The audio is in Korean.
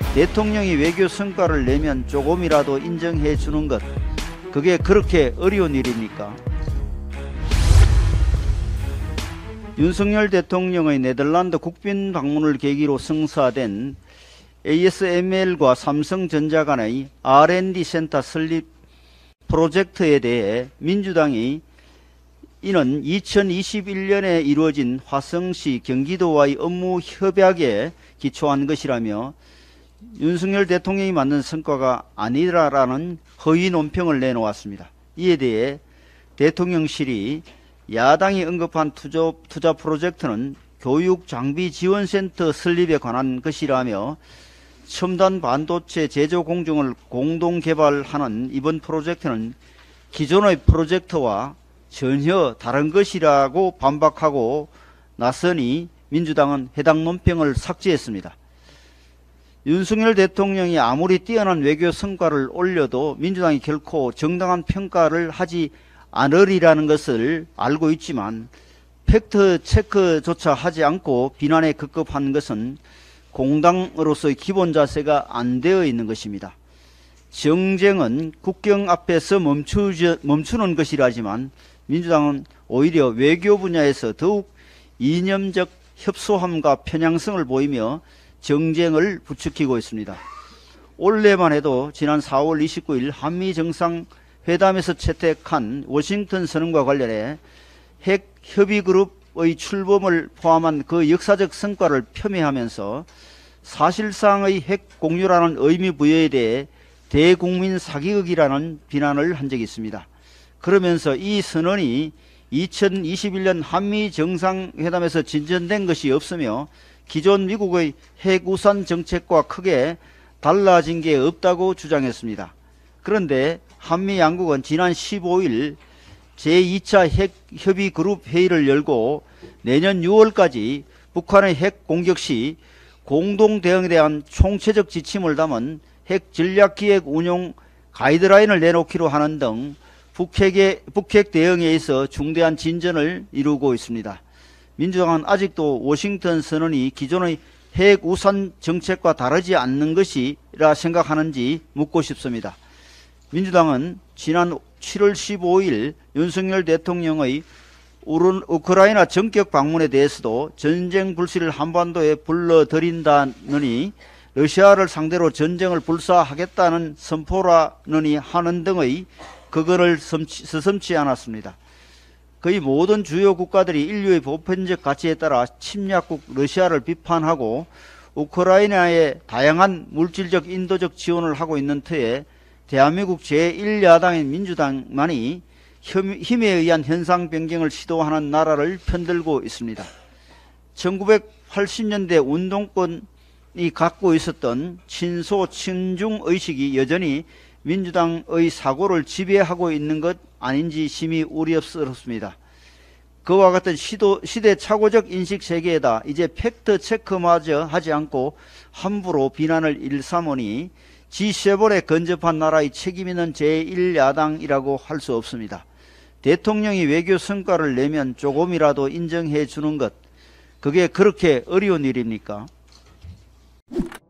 대통령이 외교 성과를 내면 조금이라도 인정해 주는 것, 그게 그렇게 어려운 일입니까? 윤석열 대통령의 네덜란드 국빈 방문을 계기로 성사된 ASML과 삼성전자 간의 R&D 센터 설립 프로젝트에 대해 민주당이 이는 2021년에 이루어진 화성시 경기도와의 업무 협약에 기초한 것이라며 윤석열 대통령이 만든 성과가 아니라라는 허위 논평을 내놓았습니다. 이에 대해 대통령실이 야당이 언급한 투자 프로젝트는 교육장비지원센터 설립에 관한 것이라며 첨단 반도체 제조 공정을 공동 개발하는 이번 프로젝트는 기존의 프로젝트와 전혀 다른 것이라고 반박하고 나서니 민주당은 해당 논평을 삭제했습니다. 윤석열 대통령이 아무리 뛰어난 외교 성과를 올려도 민주당이 결코 정당한 평가를 하지 않으리라는 것을 알고 있지만 팩트 체크조차 하지 않고 비난에 급급한 것은 공당으로서의 기본 자세가 안 되어 있는 것입니다. 정쟁은 국경 앞에서 멈추는 것이라지만 민주당은 오히려 외교 분야에서 더욱 이념적 협소함과 편향성을 보이며 정쟁을 부추기고 있습니다. 올해만 해도 지난 4월 29일 한미정상회담에서 채택한 워싱턴 선언과 관련해 핵 협의그룹의 출범을 포함한 그 역사적 성과를 폄훼하면서 사실상의 핵 공유라는 의미 부여에 대해 대국민 사기극이라는 비난을 한 적이 있습니다. 그러면서 이 선언이 2021년 한미 정상회담에서 진전된 것이 없으며 기존 미국의 핵우산 정책과 크게 달라진 게 없다고 주장했습니다. 그런데 한미 양국은 지난 15일 제2차 핵협의그룹 회의를 열고 내년 6월까지 북한의 핵 공격 시 공동 대응에 대한 총체적 지침을 담은 핵 전략기획 운용 가이드라인을 내놓기로 하는 등 북핵 대응에 있어 중대한 진전을 이루고 있습니다. 민주당은 아직도 워싱턴 선언이 기존의 핵 우산 정책과 다르지 않는 것이라 생각하는지 묻고 싶습니다. 민주당은 지난 7월 15일 윤석열 대통령의 우크라이나 전격 방문에 대해서도 전쟁 불씨를 한반도에 불러들인다느니 러시아를 상대로 전쟁을 불사하겠다는 선포라느니 하는 등의 그거를 서슴지 않았습니다. 거의 모든 주요 국가들이 인류의 보편적 가치에 따라 침략국 러시아를 비판하고 우크라이나에 다양한 물질적 인도적 지원을 하고 있는 터에 대한민국 제1야당인 민주당만이 힘에 의한 현상 변경을 시도하는 나라를 편들고 있습니다. 1980년대 운동권이 갖고 있었던 친소 친중 의식이 여전히 민주당의 사고를 지배하고 있는 것 아닌지 심히 우려스럽습니다. 그와 같은 시대착오적 인식 세계에다 이제 팩트 체크마저 하지 않고 함부로 비난을 일삼으니 G7에 근접한 나라의 책임있는 제1야당이라고 할 수 없습니다. 대통령이 외교 성과를 내면 조금이라도 인정해 주는 것, 그게 그렇게 어려운 일입니까?